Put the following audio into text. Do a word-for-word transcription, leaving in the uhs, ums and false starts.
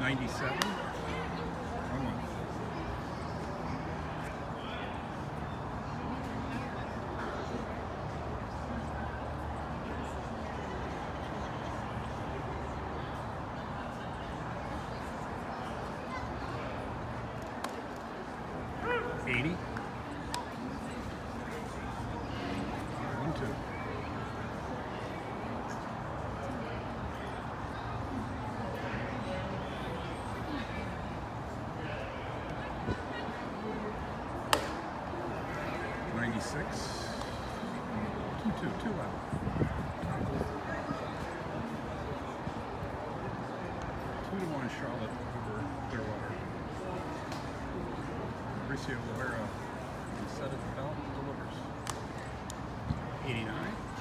ninety-seven. Come on. eighty. One, two. ninety-six. Two, two, two out. Two to one Charlotte over Clearwater. Mauricio Llovera, set it, belt, delivers. eighty-nine.